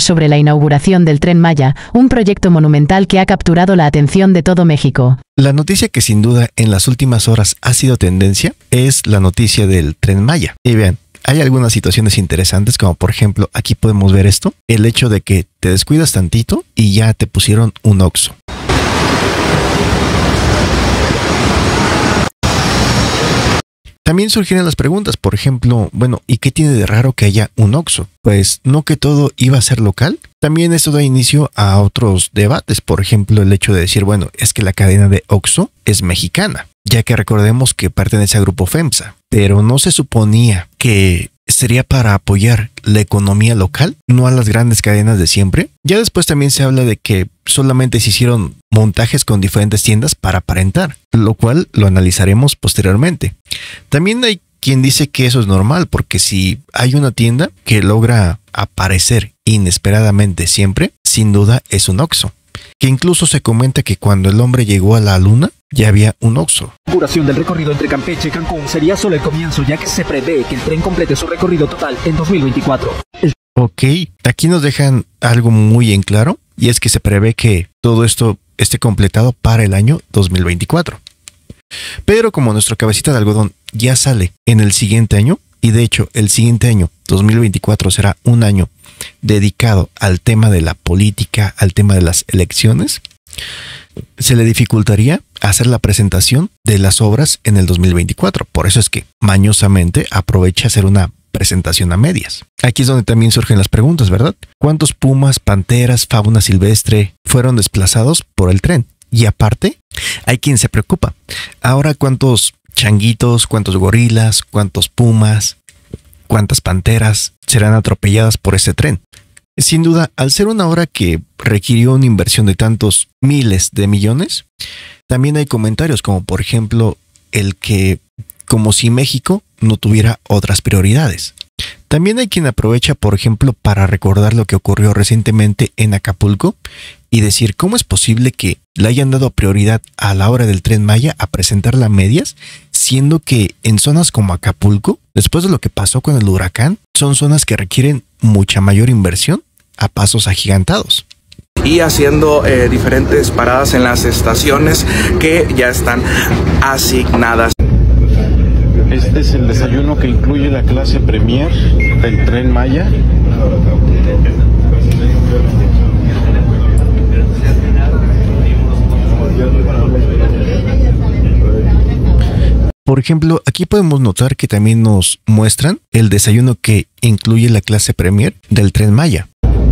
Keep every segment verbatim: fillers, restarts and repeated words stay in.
sobre la inauguración del Tren Maya, un proyecto monumental que ha capturado la atención de todo México. La noticia que sin duda en las últimas horas ha sido tendencia es la noticia del Tren Maya. Y vean, hay algunas situaciones interesantes, como por ejemplo, aquí podemos ver esto, el hecho de que te descuidas tantito y ya te pusieron un Oxxo. También surgieron las preguntas, por ejemplo, bueno, ¿y qué tiene de raro que haya un Oxxo? Pues no que todo iba a ser local. También esto da inicio a otros debates, por ejemplo, el hecho de decir, bueno, es que la cadena de Oxxo es mexicana, ya que recordemos que pertenece al grupo FEMSA, pero no se suponía que sería para apoyar la economía local, no a las grandes cadenas de siempre. Ya después también se habla de que solamente se hicieron montajes con diferentes tiendas para aparentar, lo cual lo analizaremos posteriormente. También hay quien dice que eso es normal, porque si hay una tienda que logra aparecer inesperadamente siempre, sin duda es un Oxxo. Que incluso se comenta que cuando el hombre llegó a la luna, ya había un Oxxo. La inauguración del recorrido entre Campeche y Cancún sería solo el comienzo, ya que se prevé que el tren complete su recorrido total en dos mil veinticuatro. El... Ok, aquí nos dejan algo muy en claro, y es que se prevé que todo esto esté completado para el año dos mil veinticuatro. Pero como nuestro cabecita de algodón ya sale en el siguiente año, y de hecho el siguiente año, dos mil veinticuatro, será un año dedicado al tema de la política, al tema de las elecciones, se le dificultaría hacer la presentación de las obras en el dos mil veinticuatro. Por eso es que mañosamente aprovecha hacer una presentación a medias. Aquí es donde también surgen las preguntas, ¿verdad? ¿Cuántos pumas, panteras, fauna silvestre fueron desplazados por el tren? Y aparte, hay quien se preocupa. Ahora, ¿cuántos changuitos, cuántos gorilas, cuántos pumas, cuántas panteras serán atropelladas por este tren? Sin duda, al ser una obra que requirió una inversión de tantos miles de millones, también hay comentarios como por ejemplo el que como si México no tuviera otras prioridades. También hay quien aprovecha, por ejemplo, para recordar lo que ocurrió recientemente en Acapulco y decir cómo es posible que le hayan dado prioridad a la obra del Tren Maya a presentarla a medias, siendo que en zonas como Acapulco, después de lo que pasó con el huracán, son zonas que requieren mucha mayor inversión a pasos agigantados. Y haciendo eh, diferentes paradas en las estaciones que ya están asignadas. Este es el desayuno que incluye la clase Premier del Tren Maya. Por ejemplo, aquí podemos notar que también nos muestran el desayuno que incluye la clase Premier del Tren Maya.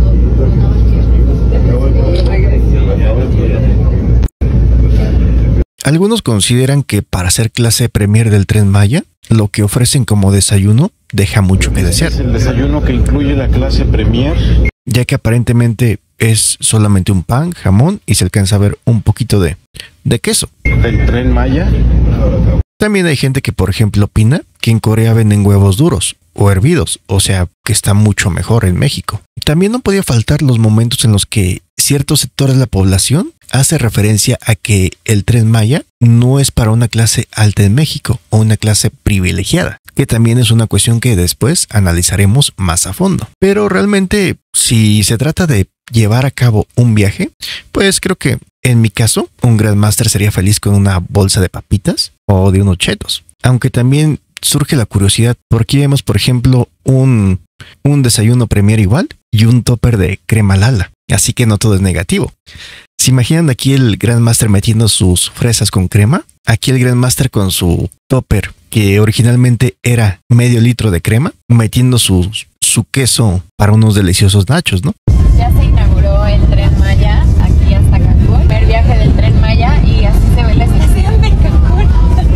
Algunos consideran que para ser clase Premier del Tren Maya, lo que ofrecen como desayuno deja mucho que desear. Es el desayuno que incluye la clase Premier, ya que aparentemente es solamente un pan, jamón y se alcanza a ver un poquito de, de queso. Del Tren Maya. También hay gente que, por ejemplo, opina que en Corea venden huevos duros o hervidos, o sea, que está mucho mejor en México. También no podía faltar los momentos en los que ciertos sectores de la población hace referencia a que el Tren Maya no es para una clase alta en México o una clase privilegiada, que también es una cuestión que después analizaremos más a fondo. Pero realmente, si se trata de llevar a cabo un viaje, pues creo que en mi caso, un Grandmaster sería feliz con una bolsa de papitas o de unos chetos. Aunque también surge la curiosidad, porque vemos, por ejemplo, un, un desayuno Premier igual y un topper de crema Lala. Así que no todo es negativo. ¿Se imaginan aquí el Grandmaster metiendo sus fresas con crema? Aquí el Grandmaster con su topper, que originalmente era medio litro de crema, metiendo su, su queso para unos deliciosos nachos, ¿no? Ya se inauguró el Tren Maya aquí hasta Cancún. El primer viaje del Tren Maya y así se ve la estación de Cancún.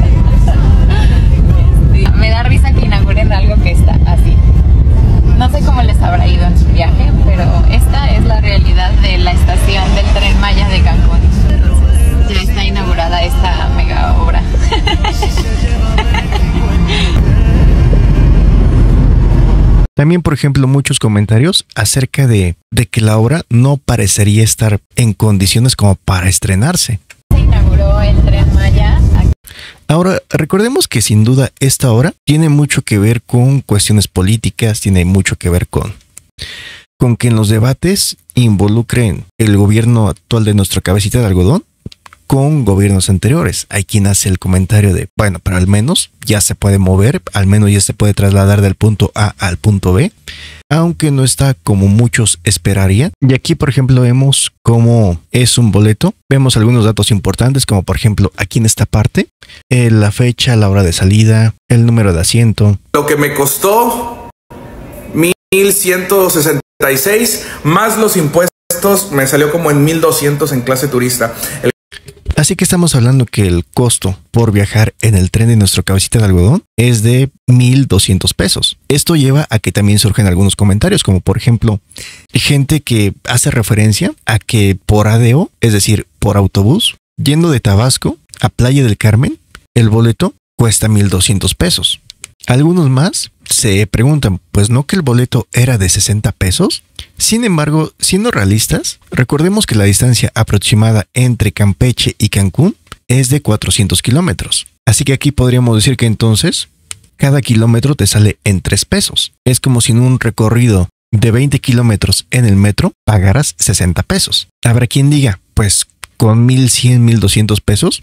Este, me da risa que inauguren algo que está así. No sé cómo les habrá ido en su viaje, pero esta es la realidad de la estación del Tren Maya de Cancún. Entonces, ya está inaugurada esta mega obra. También, por ejemplo, muchos comentarios acerca de, de que la obra no parecería estar en condiciones como para estrenarse. Se inauguró el Tren Maya. Ahora, recordemos que sin duda esta obra tiene mucho que ver con cuestiones políticas, tiene mucho que ver con, con que en los debates involucren el gobierno actual de nuestra cabecita de algodón con gobiernos anteriores. Hay quien hace el comentario de, bueno, pero al menos ya se puede mover, al menos ya se puede trasladar del punto A al punto B, aunque no está como muchos esperarían. Y aquí, por ejemplo, vemos cómo es un boleto. Vemos algunos datos importantes, como por ejemplo, aquí en esta parte, eh, la fecha, la hora de salida, el número de asiento. Lo que me costó mil ciento sesenta y seis más los impuestos me salió como en mil doscientos en clase turista. El Así que estamos hablando que el costo por viajar en el tren de nuestro cabecita de algodón es de mil doscientos pesos. Esto lleva a que también surgen algunos comentarios, como por ejemplo, gente que hace referencia a que por A D O, es decir, por autobús, yendo de Tabasco a Playa del Carmen, el boleto cuesta mil doscientos pesos. Algunos más se preguntan, pues no que el boleto era de sesenta pesos. Sin embargo, siendo realistas, recordemos que la distancia aproximada entre Campeche y Cancún es de cuatrocientos kilómetros. Así que aquí podríamos decir que entonces cada kilómetro te sale en tres pesos. Es como si en un recorrido de veinte kilómetros en el metro pagaras sesenta pesos. Habrá quien diga, pues con mil cien, mil doscientos pesos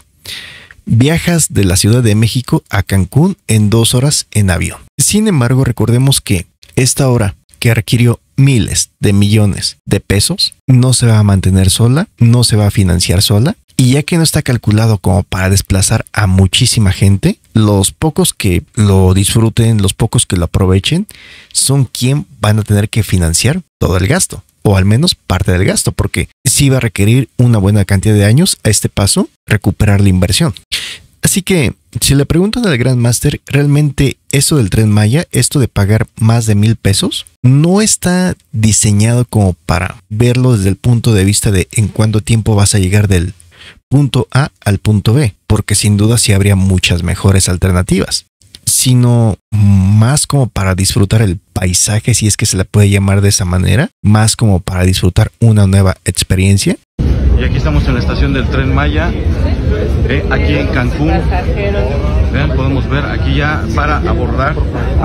viajas de la Ciudad de México a Cancún en dos horas en avión. Sin embargo, recordemos que esta hora que requirió miles de millones de pesos no se va a mantener sola, no se va a financiar sola, y ya que no está calculado como para desplazar a muchísima gente, los pocos que lo disfruten, los pocos que lo aprovechen, son quien van a tener que financiar todo el gasto, o al menos parte del gasto, porque sí va a requerir una buena cantidad de años a este paso recuperar la inversión. Así que, si le preguntan al Grand Master, realmente esto del Tren Maya, esto de pagar más de mil pesos, no está diseñado como para verlo desde el punto de vista de en cuánto tiempo vas a llegar del punto A al punto B, porque sin duda sí habría muchas mejores alternativas, sino más como para disfrutar el paisaje, si es que se le puede llamar de esa manera, más como para disfrutar una nueva experiencia. Y aquí estamos en la estación del Tren Maya, eh, aquí en Cancún. Vean, podemos ver aquí ya para abordar.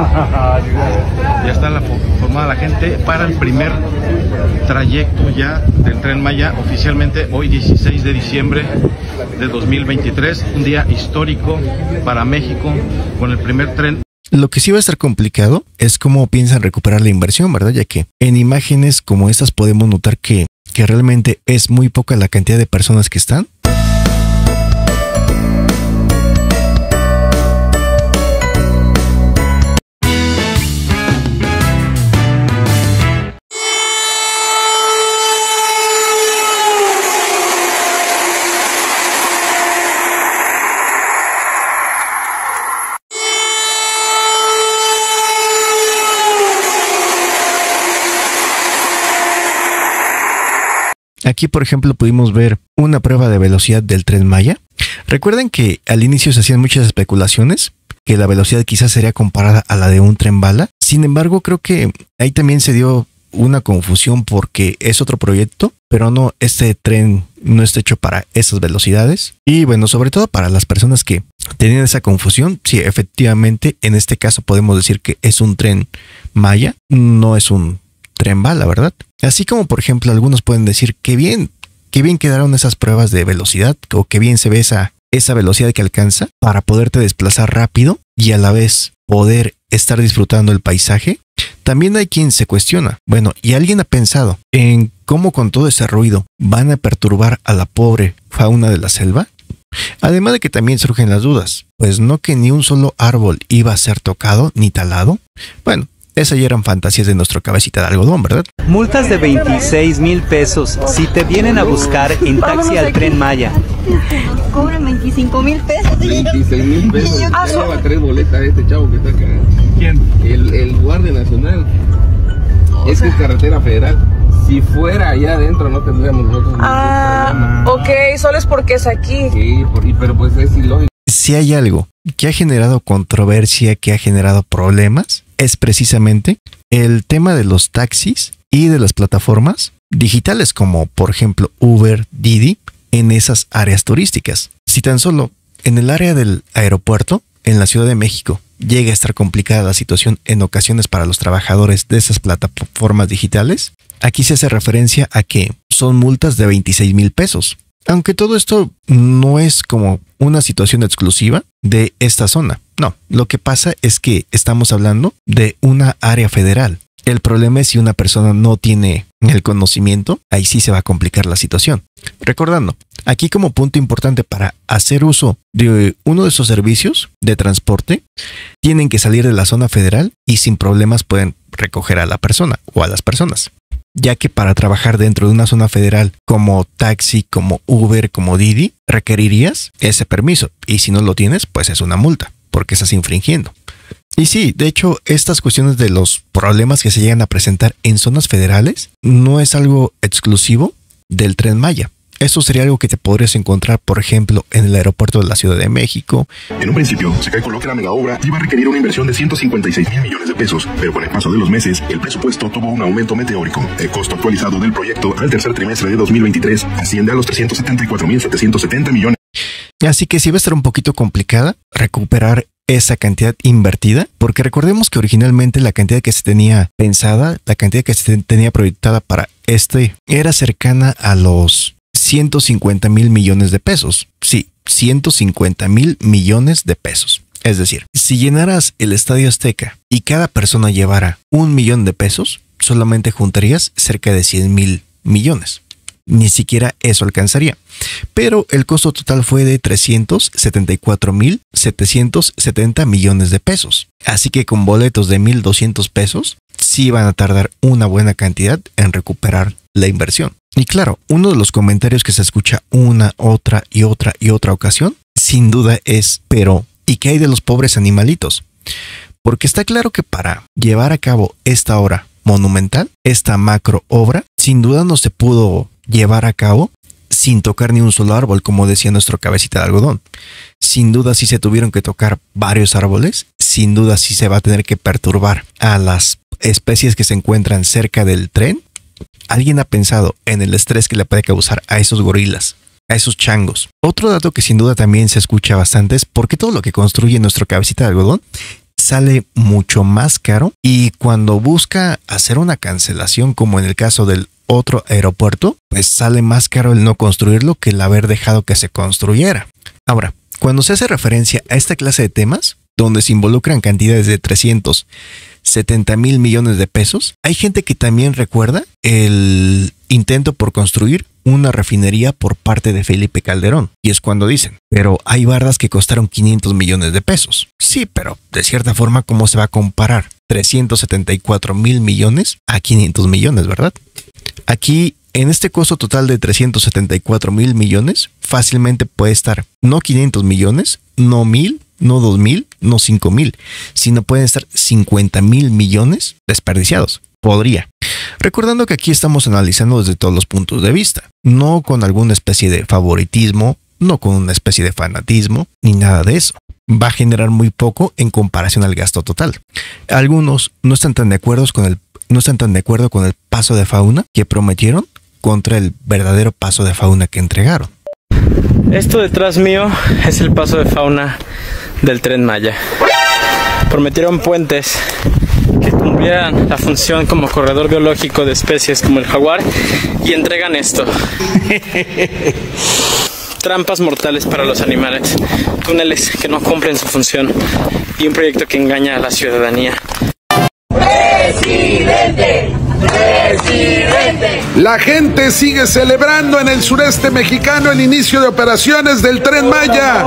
Ya está la, formada la gente para el primer trayecto ya del Tren Maya, oficialmente hoy dieciséis de diciembre de dos mil veintitrés, un día histórico para México con el primer tren. Lo que sí va a estar complicado es cómo piensan recuperar la inversión, ¿verdad? Ya que en imágenes como estas podemos notar que, que realmente es muy poca la cantidad de personas que están. Aquí, por ejemplo, pudimos ver una prueba de velocidad del Tren Maya. Recuerden que al inicio se hacían muchas especulaciones, que la velocidad quizás sería comparada a la de un tren bala. Sin embargo, creo que ahí también se dio una confusión porque es otro proyecto, pero no, este tren no está hecho para esas velocidades. Y bueno, sobre todo para las personas que tenían esa confusión, sí, efectivamente, en este caso podemos decir que es un Tren Maya, no es un tren bala, ¿verdad? Así como, por ejemplo, algunos pueden decir que bien, que bien quedaron esas pruebas de velocidad, o que bien se ve esa, esa velocidad que alcanza para poderte desplazar rápido y a la vez poder estar disfrutando el paisaje. También hay quien se cuestiona, bueno, ¿y alguien ha pensado en cómo con todo ese ruido van a perturbar a la pobre fauna de la selva? Además de que también surgen las dudas, pues no que ni un solo árbol iba a ser tocado ni talado. Bueno, esas ya eran fantasías de nuestro cabecita de algodón, ¿verdad? Multas de veintiséis mil pesos si te vienen a buscar en taxi al Tren Maya. Cobran veinticinco mil pesos. veintiséis mil pesos. Ya lleva tres boletas este chavo que está acá. ¿Quién? El, el guardia nacional. Es que es carretera federal. Si fuera allá adentro no tendríamos nosotros. Ah, ok, solo es porque es aquí. Sí, por, pero pues es ilógico. Si hay algo que ha generado controversia, que ha generado problemas, es precisamente el tema de los taxis y de las plataformas digitales como por ejemplo Uber, Didi en esas áreas turísticas. Si tan solo en el área del aeropuerto, en la Ciudad de México, llega a estar complicada la situación en ocasiones para los trabajadores de esas plataformas digitales, aquí se hace referencia a que son multas de veintiséis mil pesos. Aunque todo esto no es como una situación exclusiva de esta zona. No, lo que pasa es que estamos hablando de una área federal. El problema es si una persona no tiene el conocimiento, ahí sí se va a complicar la situación. Recordando, aquí como punto importante para hacer uso de uno de esos servicios de transporte, tienen que salir de la zona federal y sin problemas pueden recoger a la persona o a las personas. Ya que para trabajar dentro de una zona federal como taxi, como Uber, como Didi, requerirías ese permiso. Y si no lo tienes, pues es una multa, porque estás infringiendo. Y sí, de hecho, estas cuestiones de los problemas que se llegan a presentar en zonas federales no es algo exclusivo del Tren Maya. Eso sería algo que te podrías encontrar, por ejemplo, en el aeropuerto de la Ciudad de México. En un principio, se calculó que la mega obra iba a requerir una inversión de ciento cincuenta y seis mil millones de pesos, pero con el paso de los meses, el presupuesto tuvo un aumento meteórico. El costo actualizado del proyecto al tercer trimestre de dos mil veintitrés asciende a los trescientos setenta y cuatro mil setecientos setenta millones. Así que sí va a estar un poquito complicada recuperar esa cantidad invertida, porque recordemos que originalmente la cantidad que se tenía pensada, la cantidad que se tenía proyectada para este, era cercana a los ciento cincuenta mil millones de pesos. Sí, ciento cincuenta mil millones de pesos. Es decir, si llenaras el Estadio Azteca y cada persona llevara un millón de pesos, solamente juntarías cerca de cien mil millones. Ni siquiera eso alcanzaría. Pero el costo total fue de trescientos setenta y cuatro mil setecientos setenta millones de pesos. Así que con boletos de mil doscientos pesos, sí van a tardar una buena cantidad en recuperar la inversión. Y claro, uno de los comentarios que se escucha una, otra y otra y otra ocasión, sin duda es, pero ¿y qué hay de los pobres animalitos? Porque está claro que para llevar a cabo esta obra monumental, esta macro obra, sin duda no se pudo llevar a cabo sin tocar ni un solo árbol, como decía nuestro cabecita de algodón. Sin duda sí se tuvieron que tocar varios árboles, sin duda sí se va a tener que perturbar a las especies que se encuentran cerca del tren. ¿Alguien ha pensado en el estrés que le puede causar a esos gorilas, a esos changos? Otro dato que sin duda también se escucha bastante es porque todo lo que construye nuestro cabecita de algodón sale mucho más caro, y cuando busca hacer una cancelación, como en el caso del otro aeropuerto, pues sale más caro el no construirlo que el haber dejado que se construyera. Ahora, cuando se hace referencia a esta clase de temas, donde se involucran cantidades de trescientos setenta mil millones de pesos, hay gente que también recuerda el intento por construir una refinería por parte de Felipe Calderón. Y es cuando dicen, pero hay bardas que costaron quinientos millones de pesos. Sí, pero de cierta forma, ¿cómo se va a comparar trescientos setenta y cuatro mil millones a quinientos millones, verdad? Aquí, en este costo total de trescientos setenta y cuatro mil millones, fácilmente puede estar no quinientos millones, no mil, no dos mil, no cinco mil, sino pueden estar cincuenta mil millones desperdiciados. Podría. Recordando que aquí estamos analizando desde todos los puntos de vista, no con alguna especie de favoritismo, no con una especie de fanatismo, ni nada de eso. Va a generar muy poco en comparación al gasto total. Algunos no están tan de acuerdo con el, no están tan de acuerdo con el paso de fauna que prometieron contra el verdadero paso de fauna que entregaron. Esto detrás mío es el paso de fauna del Tren Maya. Prometieron puentes que cumplieran la función como corredor biológico de especies como el jaguar, y entregan esto. Trampas mortales para los animales, túneles que no cumplen su función y un proyecto que engaña a la ciudadanía. ¡Presidente! ¡Presidente! La gente sigue celebrando en el sureste mexicano el inicio de operaciones del Tren Maya.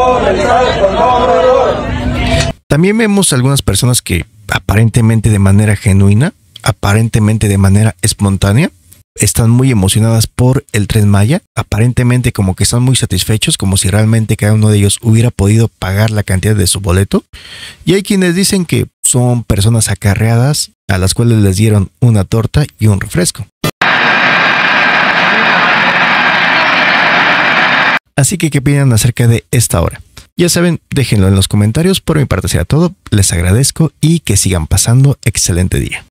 También vemos algunas personas que aparentemente de manera genuina, aparentemente de manera espontánea, están muy emocionadas por el Tren Maya, aparentemente como que están muy satisfechos, como si realmente cada uno de ellos hubiera podido pagar la cantidad de su boleto. Y hay quienes dicen que son personas acarreadas a las cuales les dieron una torta y un refresco. Así que, ¿qué opinan acerca de esta hora? Ya saben, déjenlo en los comentarios. Por mi parte será todo. Les agradezco y que sigan pasando excelente día.